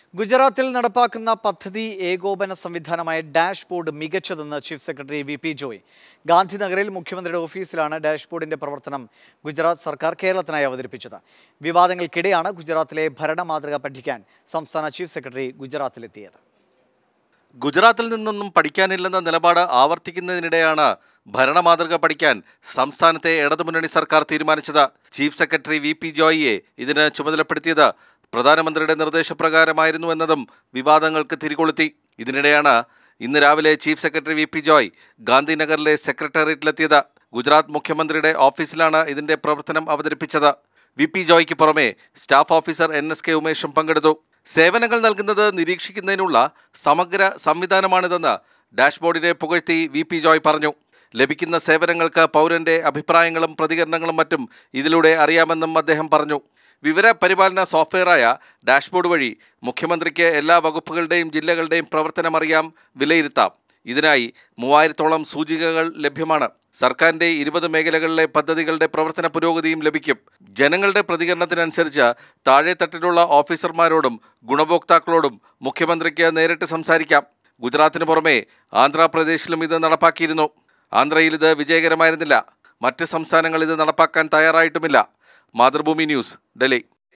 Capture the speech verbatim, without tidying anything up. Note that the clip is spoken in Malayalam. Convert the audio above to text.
ഗുജറാത്തിൽ നടപ്പാക്കുന്ന പദ്ധതി ഏകോപന സംവിധാനമായ ഡാഷ്ബോർഡ് മികച്ചതെന്ന് chief secretary V P Joy. ഗാന്ധിനഗറിൽ മുഖ്യമന്ത്രിയുടെ ഓഫീസിലാണ് ഡാഷ്ബോർഡിന്റെ പ്രവർത്തനം ഗുജറാത്ത് സർക്കാർ കേരളത്തിനായി അവതരിപ്പിച്ചത്. വിവാദങ്ങൾക്കിടെയാണ് ഗുജറാത്തിലെ ഭരണ മാതൃക പഠിക്കാൻ സംസ്ഥാന ചീഫ് സെക്രട്ടറി ഗുജറാത്തിലെത്തിയത്. ഗുജറാത്തിൽ നിന്നൊന്നും പഠിക്കാനില്ലെന്ന നിലപാട് ആവർത്തിക്കുന്നതിനിടെയാണ് ഭരണമാതൃക പഠിക്കാൻ സംസ്ഥാനത്തെ ഇടതുമുന്നണി സർക്കാർ തീരുമാനിച്ചത്. ചീഫ് സെക്രട്ടറി വി പി ജോയിയെ ഇതിന് ചുമതലപ്പെടുത്തിയത് പ്രധാനമന്ത്രിയുടെ നിർദ്ദേശപ്രകാരമായിരുന്നു എന്നതും വിവാദങ്ങൾക്ക് തിരികൊളുത്തി. ഇതിനിടെയാണ് ഇന്ന് രാവിലെ chief secretary V P Joy ഗാന്ധിനഗറിലെ സെക്രട്ടേറിയറ്റിലെത്തിയത്. ഗുജറാത്ത് മുഖ്യമന്ത്രിയുടെ ഓഫീസിലാണ് ഇതിന്റെ പ്രവർത്തനം അവതരിപ്പിച്ചത്. വി പി ജോയ്ക്ക് പുറമെ staff officer N S K ഉമേഷും പങ്കെടുത്തു. സേവനങ്ങൾ നൽകുന്നത് നിരീക്ഷിക്കുന്നതിനുള്ള സമഗ്ര സംവിധാനമാണിതെന്ന് ഡാഷ്ബോർഡിനെ പുകഴ്ത്തി വി പി ജോയ് പറഞ്ഞു. ലഭിക്കുന്ന സേവനങ്ങൾക്ക് പൗരന്റെ അഭിപ്രായങ്ങളും പ്രതികരണങ്ങളും മറ്റും ഇതിലൂടെ അറിയാമെന്നും അദ്ദേഹം പറഞ്ഞു. വിവര പരിപാലന സോഫ്റ്റ്വെയറായ ഡാഷ്ബോർഡ് വഴി മുഖ്യമന്ത്രിക്ക് എല്ലാ വകുപ്പുകളുടെയും ജില്ലകളുടെയും പ്രവർത്തനം അറിയാം, വിലയിരുത്താം. ഇതിനായി മൂവായിരത്തോളം സൂചികകൾ ലഭ്യമാണ്. സർക്കാരിൻ്റെ ഇരുപത് മേഖലകളിലെ പദ്ധതികളുടെ പ്രവർത്തന പുരോഗതിയും ലഭിക്കും. ജനങ്ങളുടെ പ്രതികരണത്തിനനുസരിച്ച് താഴെത്തട്ടിലുള്ള ഓഫീസർമാരോടും ഗുണഭോക്താക്കളോടും മുഖ്യമന്ത്രിക്ക് നേരിട്ട് സംസാരിക്കാം. ഗുജറാത്തിന് പുറമെ ആന്ധ്രാപ്രദേശിലും ഇത് നടപ്പാക്കിയിരുന്നു. ആന്ധ്രയിൽ ഇത് വിജയകരമായിരുന്നില്ല. മറ്റ് സംസ്ഥാനങ്ങൾ ഇത് നടപ്പാക്കാൻ തയ്യാറായിട്ടുമില്ല. മാതൃഭൂമി ന്യൂസ്, ഡൽഹി.